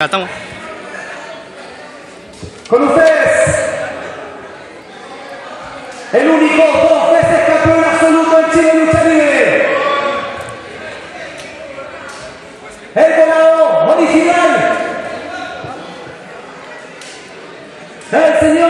Estamos. Con ustedes, el único 2 veces campeón absoluto en Chile Lucha Libre, el volado original, el señor